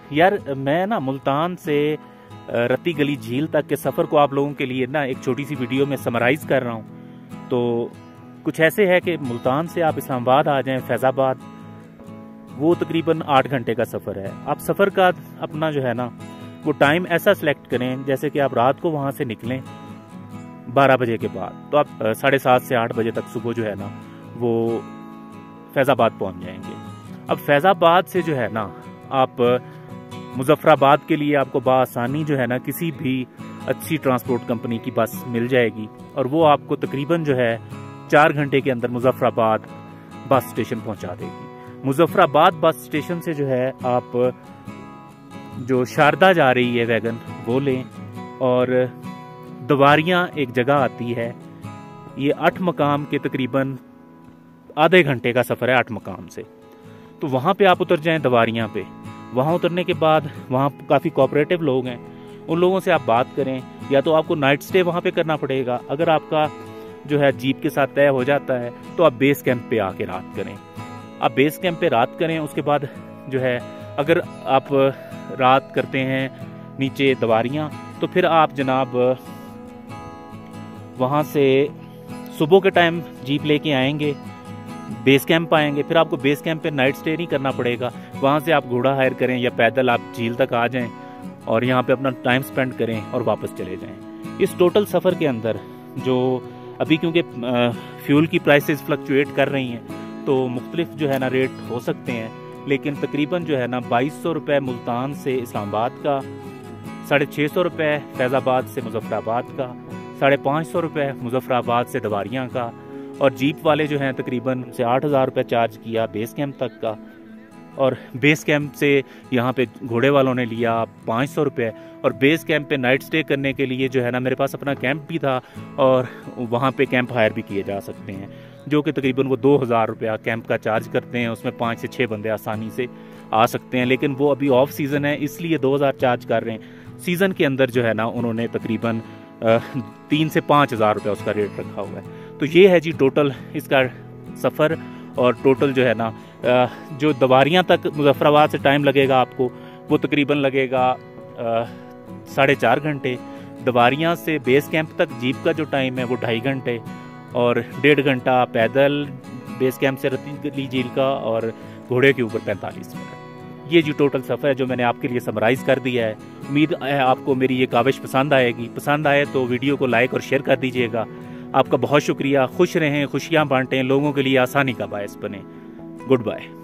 यार मैं ना मुल्तान से रत्ती गली झील तक के सफ़र को आप लोगों के लिए ना एक छोटी सी वीडियो में समराइज़ कर रहा हूँ। तो कुछ ऐसे है कि मुल्तान से आप इस्लामाबाद आ जाएं, फैज़ाबाद, वो तकरीबन 8 घंटे का सफ़र है। आप सफ़र का अपना जो है ना वो टाइम ऐसा सिलेक्ट करें जैसे कि आप रात को वहाँ से निकलें 12 बजे के बाद, तो आप 7:30 से 8 बजे तक सुबह जो है ना वो फैज़ाबाद पहुँच जाएंगे। अब फैज़ाबाद से जो है ना आप मुजफ्फराबाद के लिए आपको बआसानी जो है ना किसी भी अच्छी ट्रांसपोर्ट कंपनी की बस मिल जाएगी और वो आपको तकरीबन जो है 4 घंटे के अंदर मुजफ्फराबाद बस स्टेशन पहुंचा देगी। मुजफ्फराबाद बस स्टेशन से जो है आप जो शारदा जा रही है वैगन वो लें, और दवारियाँ एक जगह आती है, ये 8 मकाम के तकरीबन आधे घंटे का सफ़र है 8 मकाम से। तो वहाँ पे आप उतर जाएं दवारियाँ पे। वहाँ उतरने के बाद वहाँ काफ़ी कोऑपरेटिव लोग हैं, उन लोगों से आप बात करें, या तो आपको नाइट स्टे वहाँ पे करना पड़ेगा। अगर आपका जो है जीप के साथ तय हो जाता है तो आप बेस कैंप पे आके रात करें। आप बेस कैंप पे रात करें, उसके बाद जो है अगर आप रात करते हैं नीचे दवारियाँ तो फिर आप जनाब वहाँ से सुबह के टाइम जीप लेके आएंगे, बेस कैंप आएंगे। फिर आपको बेस कैंप पे नाइट स्टे नहीं करना पड़ेगा, वहाँ से आप घोड़ा हायर करें या पैदल आप झील तक आ जाएं और यहाँ पे अपना टाइम स्पेंड करें और वापस चले जाएं। इस टोटल सफ़र के अंदर जो अभी क्योंकि फ्यूल की प्राइसेस फ्लक्चुएट कर रही हैं तो मुख्तलिफ जो है ना रेट हो सकते हैं, लेकिन तकरीबन जो है ना 2200 रुपये मुल्तान से इस्लामाबाद का, 650 रुपये फैज़ाबाद से मुजफ्फराबाद का, 550 रुपये मुजफ्फराबाद से दवारियाँ का, और जीप वाले जो हैं तकरीबन से 8000 रुपये चार्ज किया बेस कैंप तक का, और बेस कैंप से यहाँ पे घोड़े वालों ने लिया 500 रुपये। और बेस कैंप पे नाइट स्टे करने के लिए जो है ना मेरे पास अपना कैंप भी था और वहाँ पे कैंप हायर भी किए जा सकते हैं, जो कि तकरीबन वो 2000 रुपया कैंप का चार्ज करते हैं। उसमें 5 से 6 बंदे आसानी से आ सकते हैं, लेकिन वो अभी ऑफ सीज़न है इसलिए 2000 चार्ज कर रहे हैं। सीज़न के अंदर जो है ना उन्होंने तकरीबन 3 से 5000 रुपया उसका रेट रखा हुआ है। तो ये है जी टोटल इसका सफ़र, और टोटल जो है ना जो दवारियाँ तक मुजफ्फराबाद से टाइम लगेगा आपको वो तकरीबन लगेगा 4.5 घंटे। दवारियाँ से बेस कैंप तक जीप का जो टाइम है वो 2.5 घंटे, और 1.5 घंटा पैदल बेस कैंप से रत्ती गली झील का, और घोड़े के ऊपर 45 मिनट। ये जो टोटल सफ़र है जो मैंने आपके लिए समराइज़ कर दिया है। उम्मीद है आपको मेरी ये काविश पसंद आएगी। पसंद आए तो वीडियो को लाइक और शेयर कर दीजिएगा। आपका बहुत शुक्रिया। खुश रहें, खुशियाँ बांटें, लोगों के लिए आसानी का बायस बने। Good bye.